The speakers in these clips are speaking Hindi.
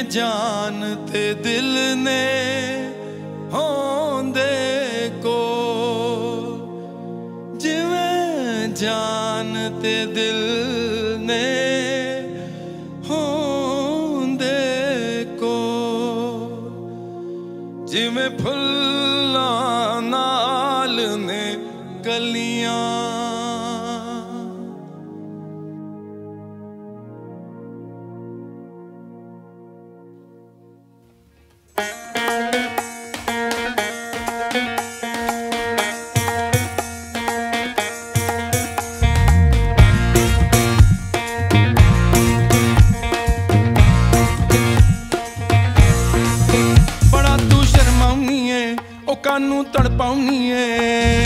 जान ते दिल ने होंदे को, जिवें जान ते दिल ने होंदे को, जिवें फुल्लां नाल ने कलियां। बड़ा तू शर्माउनी है ओ कानू तड़पाउनी है,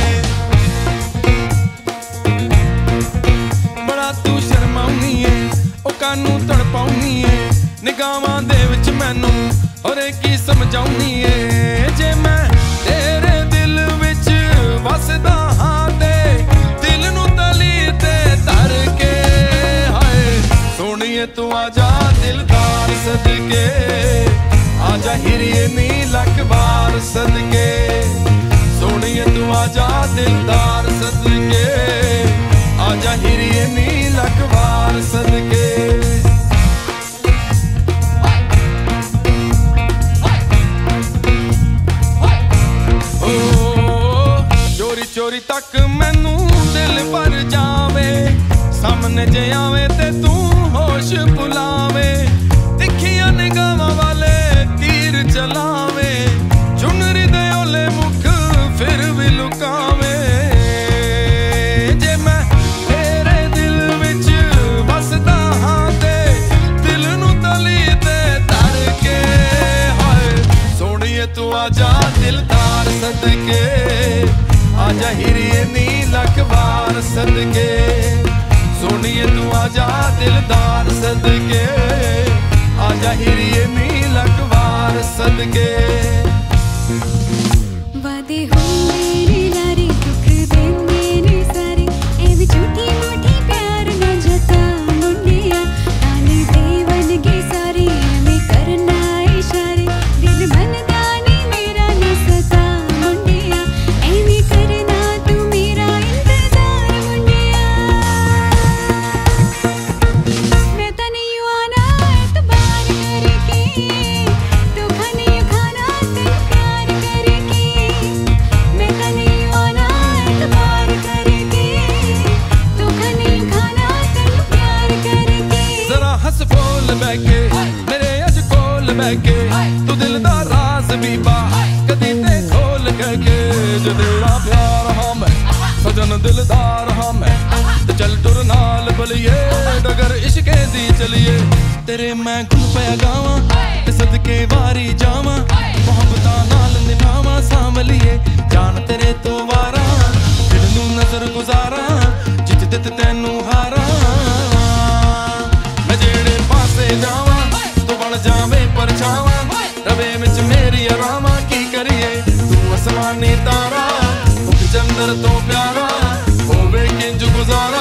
बड़ा तू शर्माउनी है ओ कानू तड़पाउनी है, निगाहां दे विच मैनू होरे की समझाउनी है। जे मैं तेरे दिल विच वसदा हां ते दिल नू तली ते धर के, हाय सोहणीए तू आजा दिलदार सदके, आजा हिरिए नी लख बार सदके, सोहणीए तू आजा दिलदार सदके, आजा हिरिए नी लख बार सदके। चोरी तक मैनू दिल भर जावे, सामने जे आवे ते तू होश भुलावे, तिखियां निगाहां वाले तीर चलावे, चुनरी दे ओले मुख फिर भी लुकावे। जे मैं तेरे दिल विच वसदा हां ते दिल नू तली ते धर के, हाय सोहणीए तू आजा दिलदार सदके, आजा हिरिए नी लख बार सदके, सोहणीए तू आजा दिलदार सदके, आजा हिरिए नी लख बार सदके। वादे होंदे ने लारे दुख देंदे ने सारे, एवी झूठी मूठी प्यार ना जता मुंडिया, ताने देवन के सारे एवें करना इशारे, दिल बनदा नी मेरा ना सता मुंडिया, एवें करना तू मेरा इंतजार मुंडिया। मैं तो नहीं आना एतबार करके, तू खाने खाना तेरे प्यार करके, मैं तो नहीं आना एतबार करके, तू खाने खाना तेरे प्यार करके। जरा हंस बोल बैके मेरे अज कोल बैके, तू दिल दा राज भी पा कदी ते खोल के, जो तेरा प्यार हां मैं सजन दिलदार हां मैं, ते चल टुर नाल बलिए डगर इश्के दी चलिए, तेरे मैं गुल पया गावां ते सदके वारी जावां, मोहब्बतां नाल निभावां सांभलिए जान तेरे तो वारा, दिल नू नजर गुजारा जित दित तैनू हारा। मैं जेड़े पासे जावां तू बन जावे परछावां, रवे विच मेरी आरामां की करिए तू आसमानी तारा, मुख चंदर तो प्यारा होवे किंज गुजारा।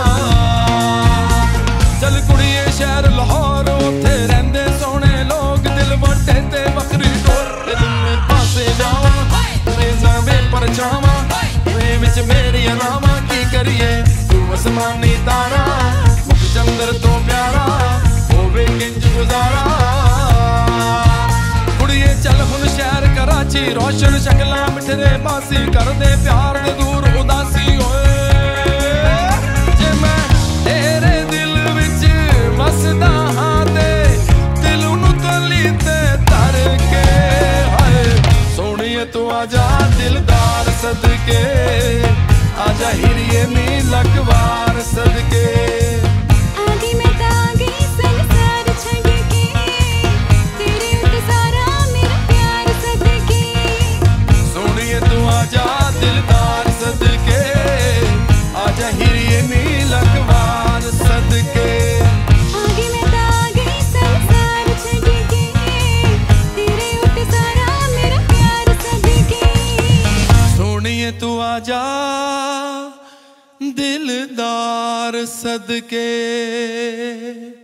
चल कुड़िए शहर लाहौर उत्थे रहिंदे सोहणे लोग, दिल वटे ते बकरी टोर, दिल पासे जावां रवे जावे परछावां, रवे विच मेरी आरामां की करिए तू आसमानी तारा, मुख चंदर तो प्यारा होवे किंज गुजारा। कुड़िए चल हुण शहर कराची रोशन शक्लां मिठरे बासी, कर दे प्यार दे दूर उदासी होए। जे मैं तेरे दिल विच वसदा हां ते दिल नू तली ते धर के, हाय सोहणीए तू आजा दिलदार सदके, आजा हिरिए नी लख बार सदके। आगे मैं तागे संसार छड़ के, तेरे उते सारा मेरा प्यार सदके, सोहणीए तू आजा दिलदार सदके, आजा हिरिए नी लख बार सदके। आगे मैं तागे संसार छड़ के, तेरे उते सारा मेरा प्यार सदके, सोहणीए तू आजा दिलदार सदके।